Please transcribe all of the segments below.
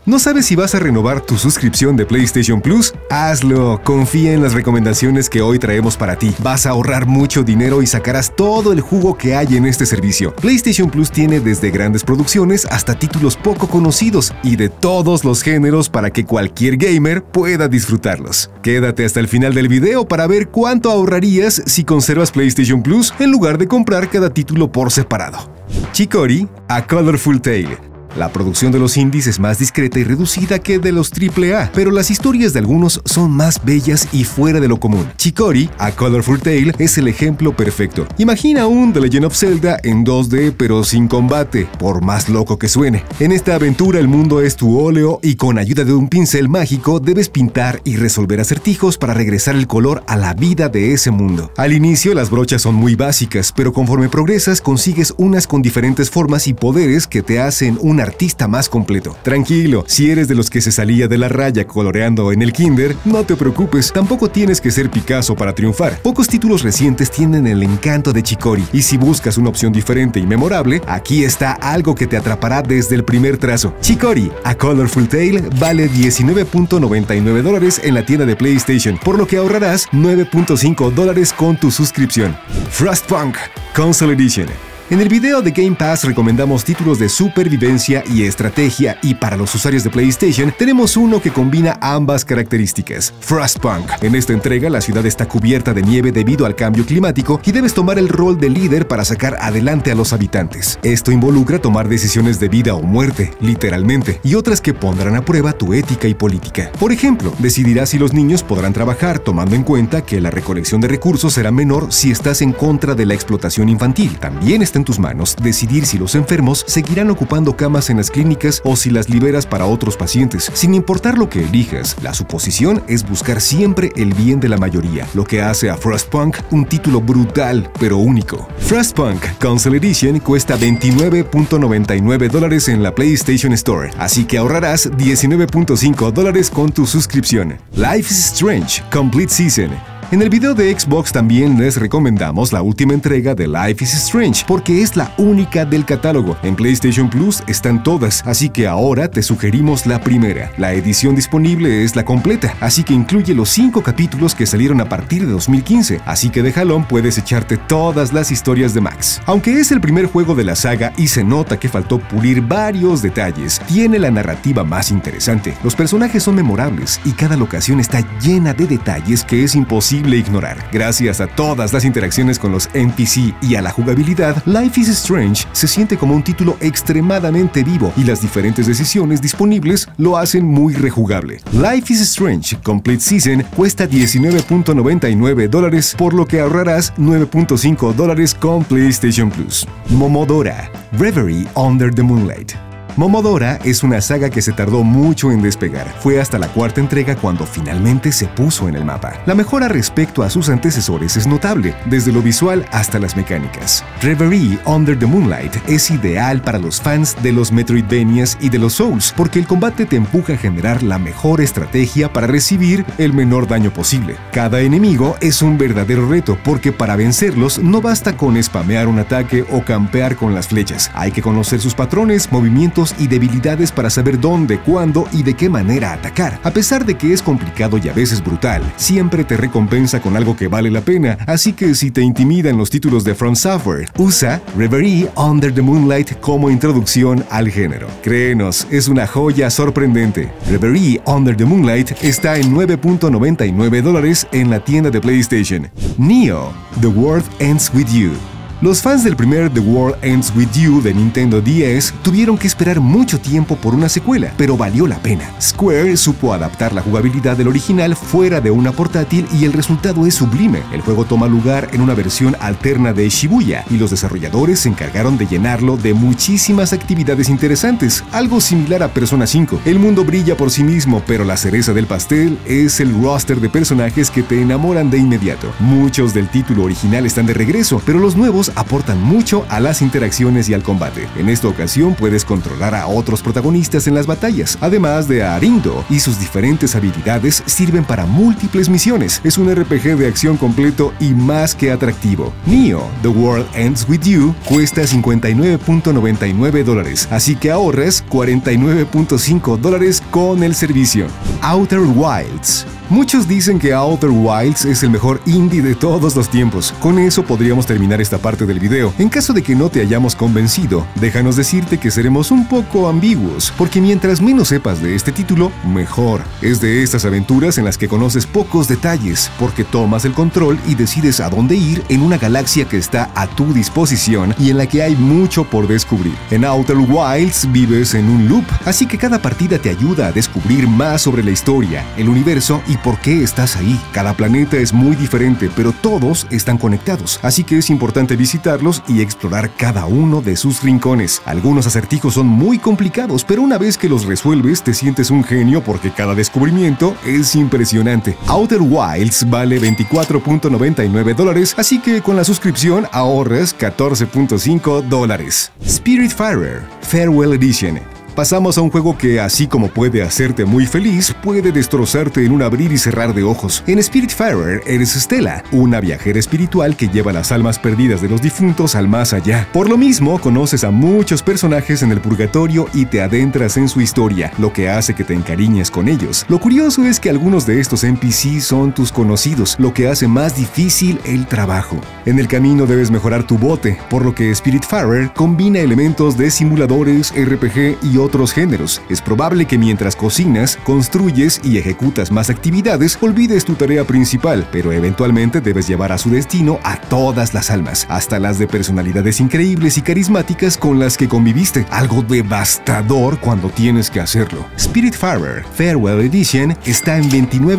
¿No sabes si vas a renovar tu suscripción de PlayStation Plus? Hazlo, confía en las recomendaciones que hoy traemos para ti. Vas a ahorrar mucho dinero y sacarás todo el jugo que hay en este servicio. PlayStation Plus tiene desde grandes producciones hasta títulos poco conocidos y de todos los géneros para que cualquier gamer pueda disfrutarlos. Quédate hasta el final del video para ver cuánto ahorrarías si conservas PlayStation Plus en lugar de comprar cada título por separado. Chicory: A Colorful Tale. La producción de los indies es más discreta y reducida que de los AAA, pero las historias de algunos son más bellas y fuera de lo común. Chicory: A Colorful Tale es el ejemplo perfecto. Imagina un The Legend of Zelda en 2D pero sin combate, por más loco que suene. En esta aventura el mundo es tu óleo y con ayuda de un pincel mágico debes pintar y resolver acertijos para regresar el color a la vida de ese mundo. Al inicio las brochas son muy básicas, pero conforme progresas consigues unas con diferentes formas y poderes que te hacen un artista más completo. Tranquilo, si eres de los que se salía de la raya coloreando en el kinder, no te preocupes, tampoco tienes que ser Picasso para triunfar. Pocos títulos recientes tienen el encanto de Chicory, y si buscas una opción diferente y memorable, aquí está algo que te atrapará desde el primer trazo. Chicory: A Colorful Tale vale $19.99 en la tienda de PlayStation, por lo que ahorrarás $9.5 con tu suscripción. Frostpunk Console Edition. En el video de Game Pass recomendamos títulos de supervivencia y estrategia, y para los usuarios de PlayStation tenemos uno que combina ambas características: Frostpunk. En esta entrega la ciudad está cubierta de nieve debido al cambio climático y debes tomar el rol de líder para sacar adelante a los habitantes. Esto involucra tomar decisiones de vida o muerte, literalmente, y otras que pondrán a prueba tu ética y política. Por ejemplo, decidirás si los niños podrán trabajar, tomando en cuenta que la recolección de recursos será menor si estás en contra de la explotación infantil. También está en tus manos decidir si los enfermos seguirán ocupando camas en las clínicas o si las liberas para otros pacientes. Sin importar lo que elijas, la suposición es buscar siempre el bien de la mayoría, lo que hace a Frostpunk un título brutal pero único. Frostpunk Console Edition cuesta $29.99 en la PlayStation Store, así que ahorrarás $19.5 con tu suscripción. Life is Strange Complete Season. En el video de Xbox también les recomendamos la última entrega de Life is Strange, porque es la única del catálogo. En PlayStation Plus están todas, así que ahora te sugerimos la primera. La edición disponible es la completa, así que incluye los 5 capítulos que salieron a partir de 2015, así que de jalón puedes echarte todas las historias de Max. Aunque es el primer juego de la saga y se nota que faltó pulir varios detalles, tiene la narrativa más interesante. Los personajes son memorables y cada locación está llena de detalles que es imposible ignorar. Gracias a todas las interacciones con los NPC y a la jugabilidad, Life is Strange se siente como un título extremadamente vivo, y las diferentes decisiones disponibles lo hacen muy rejugable. Life is Strange Complete Season cuesta $19.99, por lo que ahorrarás $9.5 con PlayStation Plus. Momodora Reverie Under the Moonlight. Momodora es una saga que se tardó mucho en despegar. Fue hasta la 4ª entrega cuando finalmente se puso en el mapa. La mejora respecto a sus antecesores es notable, desde lo visual hasta las mecánicas. Reverie Under the Moonlight es ideal para los fans de los Metroidvanias y de los Souls, porque el combate te empuja a generar la mejor estrategia para recibir el menor daño posible. Cada enemigo es un verdadero reto, porque para vencerlos no basta con spamear un ataque o campear con las flechas. Hay que conocer sus patrones, movimientos y debilidades para saber dónde, cuándo y de qué manera atacar. A pesar de que es complicado y a veces brutal, siempre te recompensa con algo que vale la pena, así que si te intimidan los títulos de From Software, usa Reverie Under the Moonlight como introducción al género. Créenos, es una joya sorprendente. Reverie Under the Moonlight está en $9.99 en la tienda de PlayStation. Neo: The World Ends With You. Los fans del primer The World Ends With You de Nintendo DS tuvieron que esperar mucho tiempo por una secuela, pero valió la pena. Square supo adaptar la jugabilidad del original fuera de una portátil y el resultado es sublime. El juego toma lugar en una versión alterna de Shibuya y los desarrolladores se encargaron de llenarlo de muchísimas actividades interesantes, algo similar a Persona 5. El mundo brilla por sí mismo, pero la cereza del pastel es el roster de personajes que te enamoran de inmediato. Muchos del título original están de regreso, pero los nuevos gráficos aportan mucho a las interacciones y al combate. En esta ocasión puedes controlar a otros protagonistas en las batallas, además de a Arindo, y sus diferentes habilidades sirven para múltiples misiones. Es un RPG de acción completo y más que atractivo. Nioh: The World Ends With You cuesta $59.99, así que ahorras $49.5 con el servicio. Outer Wilds. Muchos dicen que Outer Wilds es el mejor indie de todos los tiempos. Con eso podríamos terminar esta parte del video. En caso de que no te hayamos convencido, déjanos decirte que seremos un poco ambiguos, porque mientras menos sepas de este título, mejor. Es de estas aventuras en las que conoces pocos detalles, porque tomas el control y decides a dónde ir en una galaxia que está a tu disposición y en la que hay mucho por descubrir. En Outer Wilds vives en un loop, así que cada partida te ayuda a descubrir más sobre la historia, el universo y por qué estás ahí. Cada planeta es muy diferente, pero todos están conectados, así que es importante visitarlos y explorar cada uno de sus rincones. Algunos acertijos son muy complicados, pero una vez que los resuelves te sientes un genio porque cada descubrimiento es impresionante. Outer Wilds vale $24.99, así que con la suscripción ahorras $14.5. Spiritfarer Farewell Edition. Pasamos a un juego que, así como puede hacerte muy feliz, puede destrozarte en un abrir y cerrar de ojos. En Spiritfarer eres Stella, una viajera espiritual que lleva las almas perdidas de los difuntos al más allá. Por lo mismo, conoces a muchos personajes en el purgatorio y te adentras en su historia, lo que hace que te encariñes con ellos. Lo curioso es que algunos de estos NPC son tus conocidos, lo que hace más difícil el trabajo. En el camino debes mejorar tu bote, por lo que Spiritfarer combina elementos de simuladores, RPG y otros géneros. Es probable que mientras cocinas, construyes y ejecutas más actividades, olvides tu tarea principal, pero eventualmente debes llevar a su destino a todas las almas, hasta las de personalidades increíbles y carismáticas con las que conviviste. Algo devastador cuando tienes que hacerlo. Spiritfarer Farewell Edition está en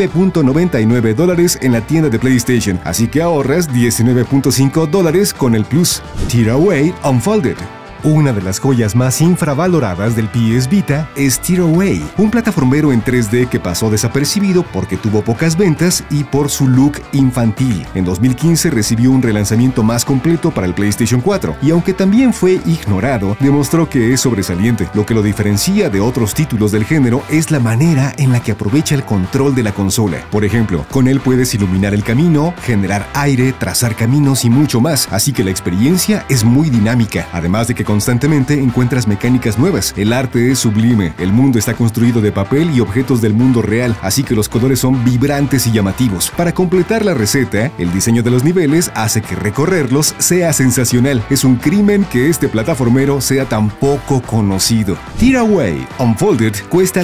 $29.99 en la tienda de PlayStation, así que ahorras $19.5 con el Plus. Tearaway Unfolded. Una de las joyas más infravaloradas del PS Vita es Tearaway, un plataformero en 3D que pasó desapercibido porque tuvo pocas ventas y por su look infantil. En 2015 recibió un relanzamiento más completo para el PlayStation 4, y aunque también fue ignorado, demostró que es sobresaliente. Lo que lo diferencia de otros títulos del género es la manera en la que aprovecha el control de la consola. Por ejemplo, con él puedes iluminar el camino, generar aire, trazar caminos y mucho más, así que la experiencia es muy dinámica, además de que constantemente encuentras mecánicas nuevas. El arte es sublime, el mundo está construido de papel y objetos del mundo real, así que los colores son vibrantes y llamativos. Para completar la receta, el diseño de los niveles hace que recorrerlos sea sensacional. Es un crimen que este plataformero sea tan poco conocido. Tearaway Unfolded cuesta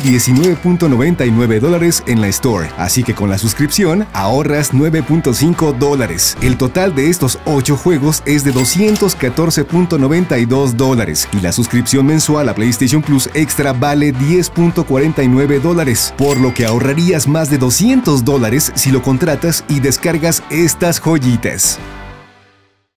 $19.99 en la Store, así que con la suscripción ahorras $9.5. El total de estos 8 juegos es de $214.92 y la suscripción mensual a PlayStation Plus Extra vale $10.49, por lo que ahorrarías más de $200 si lo contratas y descargas estas joyitas.